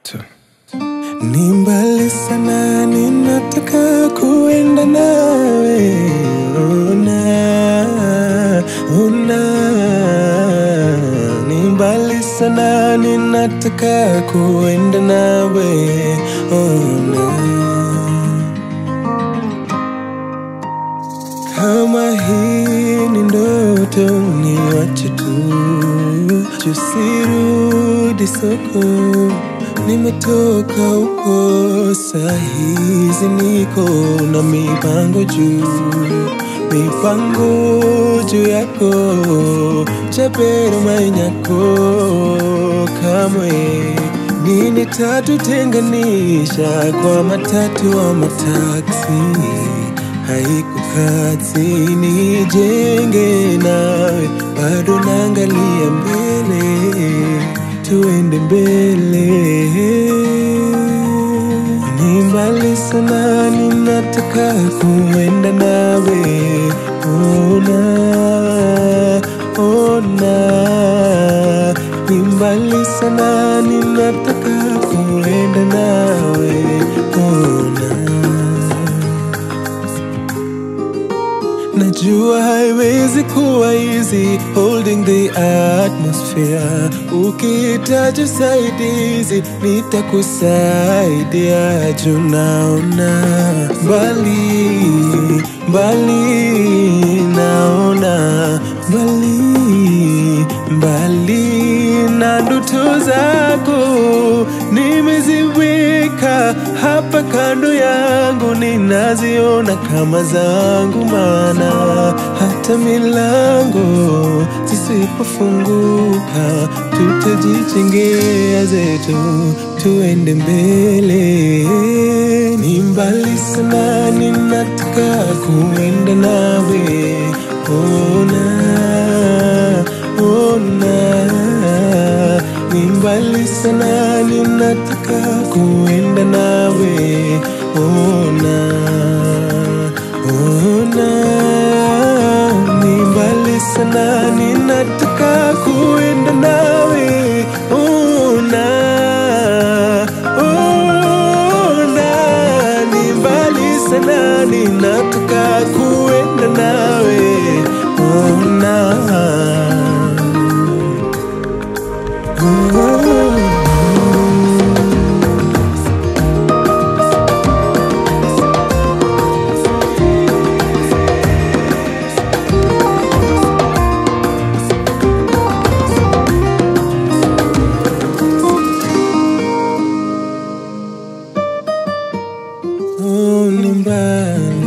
tu. Ni mbali sana ninataka kuenda nawe, ni mbali sana ninataka kuenda nawe, kama hii ni ndoto niwache tu, tusirudi soko. Nimetoka huko, saa hizi niko na mipango juu yako, chapero manyako. Kamwe nini tatutenganisha kwa matatu au mataksi? Haikukati nijenge nawe, bado naangalia mbele, tuende mbele. Ni mbali sana ninataka kuenda nawe, ni mbali sana ninataka kuenda nawe, najua haiwezi kuwa easy holding the atmosphere. Ukihitaji usaidizi nitakusaidia, juu naona mbali, naona mbali na ndoto zako nimeziweka hapa kando yangu, ninaziona kama zangu, maana hata milango zisipofunguka tutajijengea zetu, tuende mbele. Ni mbali sana ninataka kuenda nawe, ni mbali sana ninataka kuenda nawe, ni mbali sana ninataka kuenda nawe, ni mbali sana ninataka kuenda nawe, ni mbali.